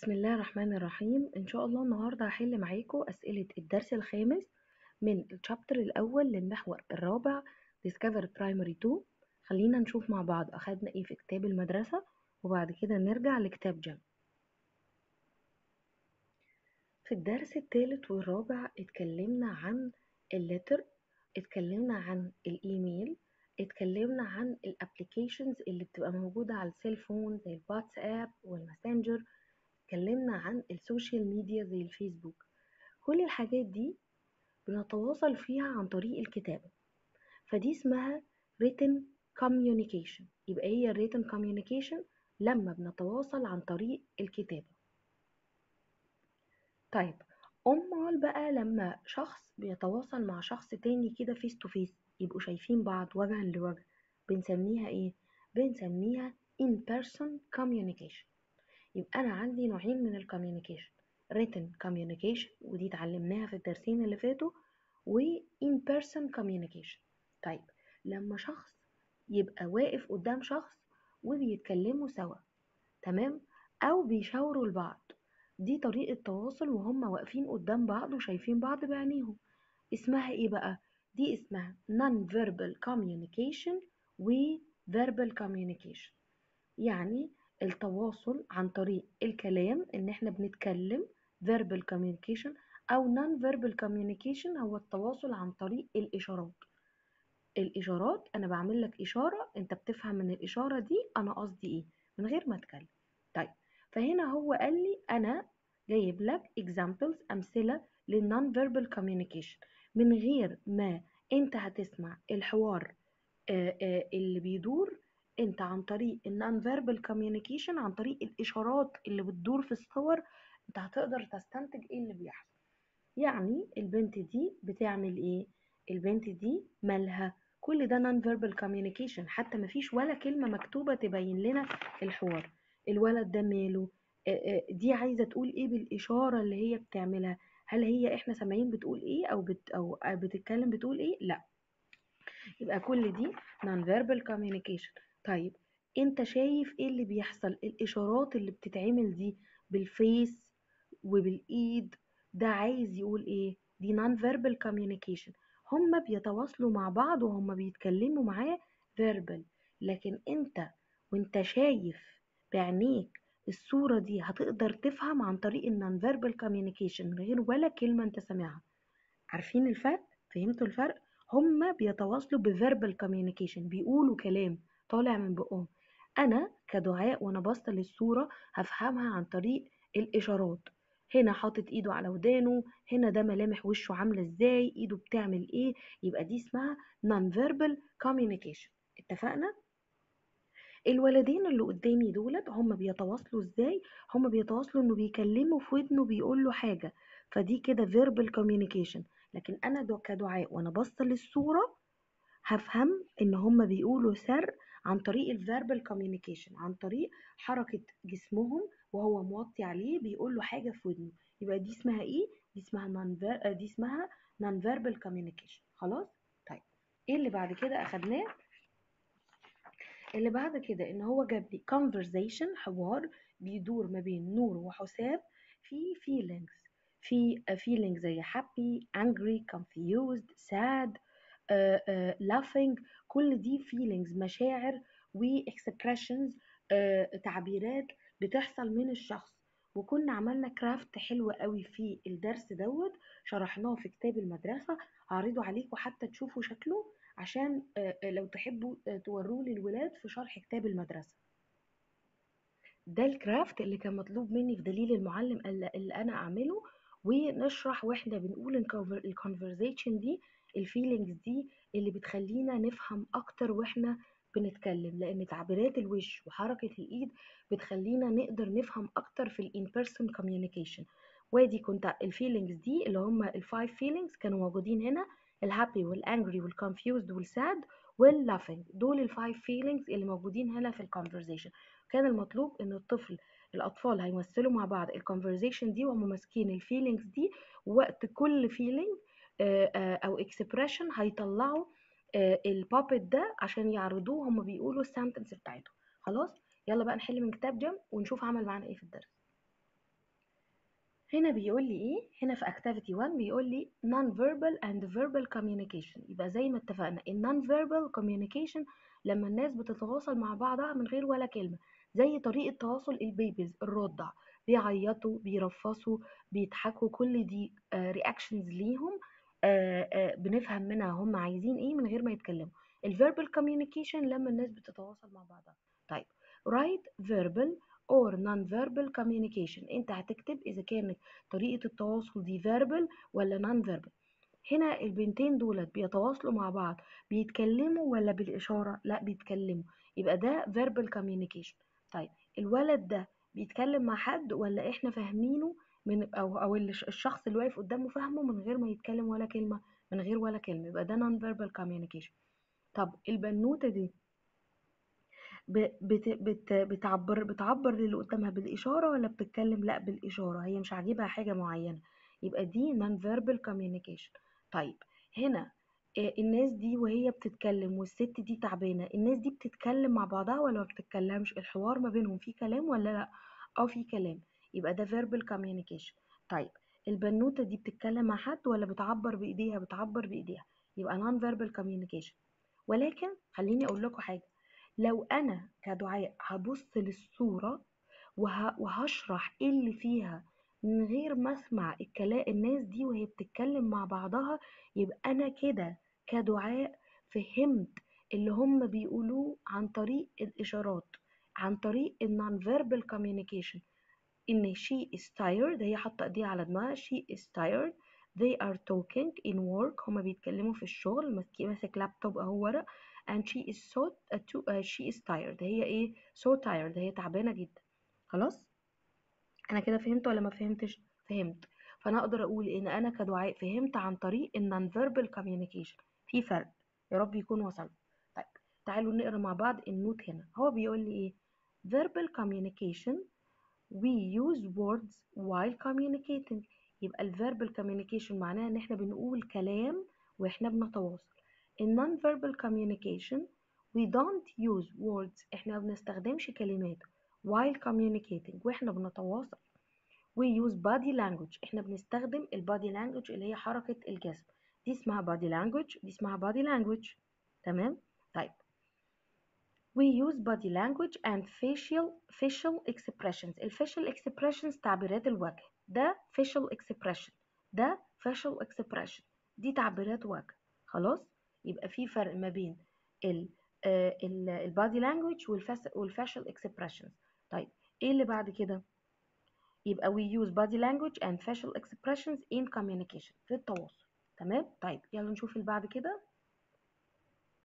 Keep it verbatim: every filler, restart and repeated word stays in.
بسم الله الرحمن الرحيم. إن شاء الله النهاردة هحل معاكم أسئلة الدرس الخامس من الشابتر الأول للمحور الرابع Discover Primary اتنين. خلينا نشوف مع بعض أخدنا إيه في كتاب المدرسة وبعد كده نرجع لكتاب جيم. في الدرس الثالث والرابع اتكلمنا عن اللتر، اتكلمنا عن الإيميل، اتكلمنا عن الابليكيشنز اللي بتبقى موجودة على السيلفون زي الواتساب والماسنجر، اتكلمنا عن السوشيال ميديا زي الفيسبوك. كل الحاجات دي بنتواصل فيها عن طريق الكتابة، فدي اسمها written communication. يبقى هي written communication لما بنتواصل عن طريق الكتابة. طيب أمال بقى لما شخص بيتواصل مع شخص تاني كده face to face، يبقوا شايفين بعض وجها لوجه، بنسميها ايه؟ بنسميها in person communication. يبقى أنا عندي نوعين من الكوميونيكيشن، written communication ودي اتعلمناها في الدرسين اللي فاتوا، و in person communication. طيب لما شخص يبقى واقف قدام شخص وبيتكلموا سوا، تمام، أو بيشاوروا لبعض، دي طريقة تواصل وهم واقفين قدام بعض وشايفين بعض بعينيهم. اسمها ايه بقى؟ دي اسمها non-verbal communication و verbal communication. يعني التواصل عن طريق الكلام، ان احنا بنتكلم verbal communication، او non verbal communication هو التواصل عن طريق الاشارات. الاشارات انا بعمل لك اشارة، انت بتفهم من الاشارة دي انا قصدي ايه من غير ما اتكلم. طيب فهنا هو قال لي انا جايب لك examples امثلة للnon verbal communication من غير ما انت هتسمع الحوار آه، آه، اللي بيدور انت عن طريق النون فيربال كوميونيكيشن، عن طريق الاشارات اللي بتدور في الصور، انت هتقدر تستنتج ايه اللي بيحصل. يعني البنت دي بتعمل ايه؟ البنت دي مالها؟ كل ده نون فيربال كوميونيكيشن، حتى مفيش ولا كلمة مكتوبة تبين لنا الحوار. الولد ده ماله؟ آه، آه، دي عايزة تقول ايه بالاشارة اللي هي بتعملها؟ هل هي احنا سامعين بتقول ايه او بت او بتتكلم بتقول ايه؟ لا. يبقى كل دي non-verbal communication. طيب انت شايف ايه اللي بيحصل؟ الاشارات اللي بتتعمل دي بالفيس وبالايد، ده عايز يقول ايه؟ دي non-verbal communication. هما بيتواصلوا مع بعض وهما بيتكلموا معاه verbal، لكن انت وانت شايف بعينيك الصورة دي هتقدر تفهم عن طريق النون فيربال كوميونيكيشن من غير ولا كلمة انت سامعها. عارفين الفرق؟ فهمتوا الفرق؟ هما بيتواصلوا بفيربال كوميونيكيشن، بيقولوا كلام طالع من بقهم. انا كدعاء وانا باصه للصوره هفهمها عن طريق الاشارات. هنا حاطط ايده على ودانه، هنا ده ملامح وشه عامله ازاي، ايده بتعمل ايه. يبقى دي اسمها نون فيربال كوميونيكيشن. اتفقنا؟ الولدين اللي قدامي دولت هم بيتواصلوا ازاي؟ هم بيتواصلوا انه بيكلموا في ودنه بيقول له حاجه، فدي كده verbal communication. لكن انا دو كدعاء وانا باصه للصوره هفهم ان هم بيقولوا سر عن طريق الفيربال communication، عن طريق حركه جسمهم وهو موطي عليه بيقول له حاجه في ودنه. يبقى دي اسمها ايه؟ دي اسمها non دي اسمها non verbal communication. خلاص؟ طيب ايه اللي بعد كده اخدناه؟ اللي بعد كده ان هو جاب لي conversation، حوار بيدور ما بين نور وحسام في feelings. في feelings زي happy, angry, confused, sad, uh, uh, laughing. كل دي feelings، مشاعر و expressions، uh, تعبيرات بتحصل من الشخص. وكنا عملنا كرافت حلو قوي في الدرس دوت، شرحناه في كتاب المدرسة، هعرضه عليكم حتى تشوفوا شكله عشان آه، آه، لو تحبوا آه، توروه للولاد في شرح كتاب المدرسة. ده الكرافت اللي كان مطلوب مني في دليل المعلم اللي اللي انا اعمله، ونشرح واحنا بنقول الكونفرزيشن دي، الفيلينجز دي اللي بتخلينا نفهم اكتر واحنا بنتكلم، لان تعبيرات الوش وحركة الايد بتخلينا نقدر نفهم اكتر في الان بيرسون كوميونيكيشن. وادي كنت الفيلينجز دي اللي هم الفايف فيلينجز كانوا موجودين هنا، الهابي والانجري والكونفيوزد والساد واللافينج. دول الفايف فيلينجز اللي موجودين هنا في الكونفرزيشن. كان المطلوب ان الطفل الاطفال هيمثلوا مع بعض الكونفرزيشن دي وهم ماسكين الفيلينجز دي، وقت كل فيلينج او اكسبريشن هيطلعوا البابت ده عشان يعرضوه هم بيقولوا السنتنس بتاعتهم. خلاص، يلا بقى نحل من كتاب جيم ونشوف عمل معانا ايه في الدرس. هنا بيقول لي ايه؟ هنا في activity واحد بيقول لي non-verbal and verbal communication. يبقى زي ما اتفقنا ال non-verbal communication لما الناس بتتواصل مع بعضها من غير ولا كلمة، زي طريقة تواصل البيبيز الرضع، بيعيطوا، بيرفصوا، بيضحكوا، كل دي آه reactions ليهم، آه آه بنفهم منها هم عايزين ايه من غير ما يتكلموا. ال verbal communication لما الناس بتتواصل مع بعضها. طيب write verbal or non-verbal communication. انت هتكتب اذا كانت طريقة التواصل دي verbal ولا non-verbal. هنا البنتين دولت بيتواصلوا مع بعض، بيتكلموا ولا بالإشارة؟ لا بيتكلموا، يبقى ده verbal communication. طيب الولد ده بيتكلم مع حد ولا احنا فاهمينه من او او الش- الشخص اللي واقف قدامه فاهمه من غير ما يتكلم ولا كلمة؟ من غير ولا كلمة، يبقى ده non-verbal communication. طب البنوتة دي ب- بت بت بتعبر بتعبر للي قدامها بالإشارة ولا بتتكلم؟ لا بالإشارة، هي مش عاجبها حاجة معينة، يبقى دي non verbal communication. طيب هنا آه، الناس دي وهي بتتكلم والست دي تعبانة، الناس دي بتتكلم مع بعضها ولا ما بتتكلمش؟ الحوار ما بينهم فيه كلام ولا لا؟ اه في كلام، يبقى ده verbal communication. طيب البنوتة دي بتتكلم مع حد ولا بتعبر بإيديها؟ بتعبر بإيديها، يبقى non verbal communication. ولكن خليني أقول لكم حاجة، لو انا كدعاء هبص للصورة وه... وهشرح ايه اللي فيها من غير ما اسمع الكلام الناس دي وهي بتتكلم مع بعضها، يبقى انا كده كدعاء فهمت اللي هم بيقولوه عن طريق الاشارات، عن طريق النون فيربال كوميونيكيشن. ان she is tired، هي حاطه ايديها على دماغها، she is tired. they are talking in work، هما بيتكلموا في الشغل، ماسك ماسك لابتوب اهو ورق. and she is so uh, too, uh, she is tired، هي ايه so tired، هي تعبانه جدا. خلاص انا كده فهمت ولا ما فهمتش؟ فهمت. فانا اقدر اقول ان انا كدعاء فهمت عن طريق النون فيربال كوميونيكيشن. في فرق، يا رب يكون وصل. طيب تعالوا نقرا مع بعض النوت. هنا هو بيقول لي ايه؟ verbal communication we use words while communicating. يبقى ال verbal communication معناها ان احنا بنقول كلام واحنا بنتواصل. ال non verbal communication we don't use words، احنا ما بنستخدمش كلمات while communicating واحنا بنتواصل. we use body language، احنا بنستخدم ال body language اللي هي حركة الجسم، دي اسمها body language، دي اسمها body language. تمام. طيب we use body language and facial facial expressions. ال facial expressions تعبيرات الوجه، ده facial expression، ده facial expression، دي تعبيرات وجه. خلاص يبقى في فرق ما بين ال آه، ال ال body language والفاس- والfacial expressions. طيب ايه اللي بعد كده؟ يبقى we use body language and facial expressions in communication، في التواصل. تمام. طيب يلا نشوف اللي بعد كده.